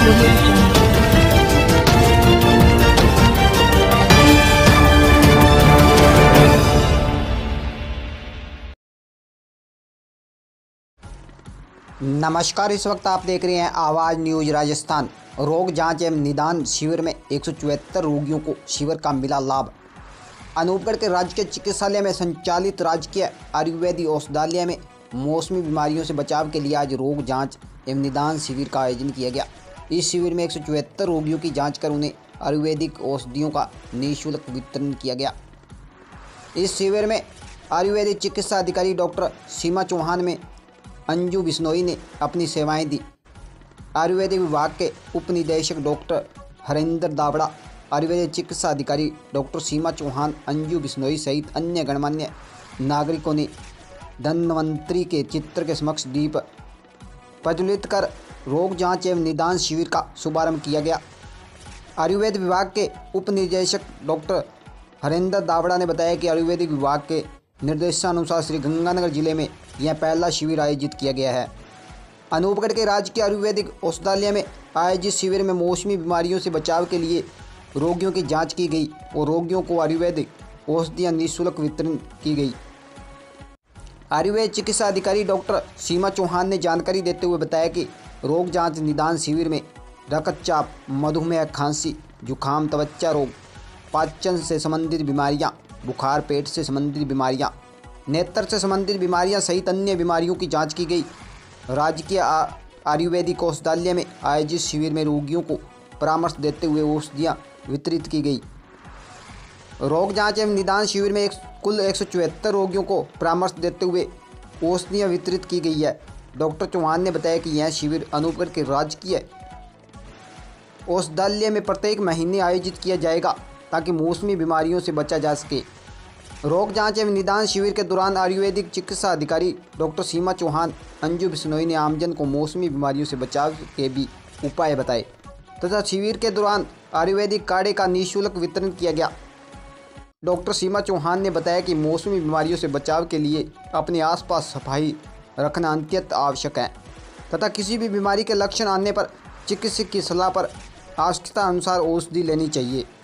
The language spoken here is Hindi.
audio jungle. नमस्कार, इस वक्त आप देख रहे हैं आवाज़ न्यूज राजस्थान। रोग जांच एवं निदान शिविर में 174 रोगियों को शिविर का मिला लाभ। अनूपगढ़ के राजकीय चिकित्सालय में संचालित राजकीय आयुर्वेदिक औषधालय में मौसमी बीमारियों से बचाव के लिए आज रोग जांच एवं निदान शिविर का आयोजन किया गया। इस शिविर में 174 रोगियों की जाँच कर उन्हें आयुर्वेदिक औषधियों का निःशुल्क वितरण किया गया। इस शिविर में आयुर्वेदिक चिकित्सा अधिकारी डॉक्टर सीमा चौहान में अंजू बिश्नोई ने अपनी सेवाएं दी। आयुर्वेदिक विभाग के उप निदेशक डॉक्टर हरेंद्र दावड़ा, आयुर्वेदिक चिकित्सा अधिकारी डॉक्टर सीमा चौहान, अंजू बिश्नोई सहित अन्य गणमान्य नागरिकों ने धन्वंतरी के चित्र के समक्ष दीप प्रज्वलित कर रोग जांच एवं निदान शिविर का शुभारंभ किया गया। आयुर्वेद विभाग के उप निदेशक डॉक्टर हरेंद्र दावड़ा ने बताया कि आयुर्वेदिक विभाग के निर्देशानुसार श्री गंगानगर जिले में यह पहला शिविर आयोजित किया गया है। अनूपगढ़ के राजकीय आयुर्वेदिक औषधालय में आयोजित शिविर में मौसमी बीमारियों से बचाव के लिए रोगियों की जांच की गई और रोगियों को आयुर्वेदिक औषधियां निःशुल्क वितरण की गई। आयुर्वेद चिकित्सा अधिकारी डॉक्टर सीमा चौहान ने जानकारी देते हुए बताया कि रोग जांच निदान शिविर में रक्तचाप, मधुमेह, खांसी, जुखाम, त्वचा रोग, पाचन से संबंधित बीमारियां, बुखार, पेट से संबंधित बीमारियां, नेत्र से संबंधित बीमारियां सहित अन्य बीमारियों की जांच की गई। राजकीय आयुर्वेदिक औषधालय में आयोजित शिविर में रोगियों को परामर्श देते हुए औषधियां वितरित की गई। रोग जांच एवं निदान शिविर में कुल 174 रोगियों को परामर्श देते हुए औषधियां वितरित की गई है। डॉक्टर चौहान ने बताया कि यह शिविर अनूपगढ़ के राजकीय औषधालय में प्रत्येक महीने आयोजित किया जाएगा ताकि मौसमी बीमारियों से बचा जा सके। रोग जांच एवं निदान शिविर के दौरान आयुर्वेदिक चिकित्सा अधिकारी डॉक्टर सीमा चौहान, अंजू बिश्नोई ने आमजन को मौसमी बीमारियों से बचाव के भी उपाय बताए तथा शिविर के दौरान आयुर्वेदिक काढ़े का निःशुल्क वितरण किया गया। डॉक्टर सीमा चौहान ने बताया कि मौसमी बीमारियों से बचाव के लिए अपने आसपास सफाई रखना अत्यंत आवश्यक है तथा किसी भी बीमारी के लक्षण आने पर चिकित्सक की सलाह पर आवश्यकता अनुसार औषधि लेनी चाहिए।